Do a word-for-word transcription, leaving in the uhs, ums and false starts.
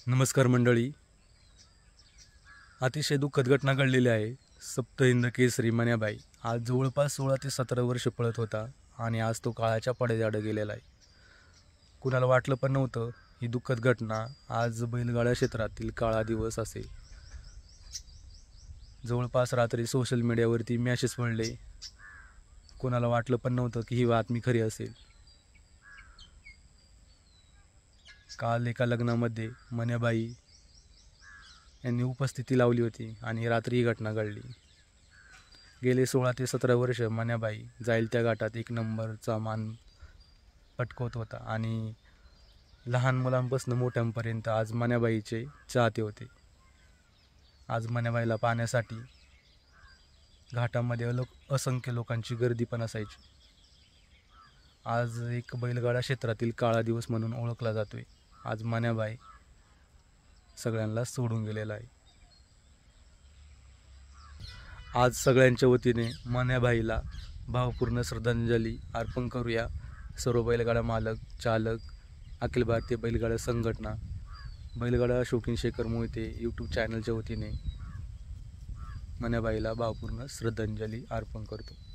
नमस्कार मंडळी. अतिशय दुःखद घटना घडलेली आहे. सप्तहिंद केसरी मन्याबाई आज जवळपास सोळा ते सतरा वर्ष पळत होता आणि आज तो काळाच्या पडद्याआड गेलेला आहे. कुणाला वाटलं पण नव्हतं ही दुःखद घटना आज बैलगाडा क्षेत्रातील काळा दिवस असेल. जवळपास रात्री सोशल मीडियावरती मॅसेज पडले. कुणाला वाटलं पण नव्हतं की ही बातमी खरी असेल. काल एका लग्नामध्ये मन्याबाई यांनी उपस्थिती लावली होती आणि रात्री ही घटना घडली. गेले सोळा ते सतरा वर्ष मन्याबाई जाईल त्या घाटात एक नंबरचा मान पटकवत होता आणि लहान मुलांपासून मोठ्यांपर्यंत आज मन्याबाईचे चाहते होते. आज मन्याबाईला पाहण्यासाठी घाटामध्ये लोक असंख्य लोकांची गर्दी पण असायची. आज एक बैलगाडा क्षेत्रातील काळा दिवस म्हणून ओळखला जातोय. आज मन्याबाई सगळ्यांना सोडून गेलेला आहे. आज सगळ्यांच्या वतीने मन्याबाईला भावपूर्ण श्रद्धांजली अर्पण करूया. सर्व बैलगाडा मालक, चालक, अखिल भारतीय बैलगाडा संघटना, बैलगाडा शौकीन शेखर मोहिते यूट्यूब चॅनलच्या वतीने मन्याबाईला भावपूर्ण श्रद्धांजली अर्पण करतो.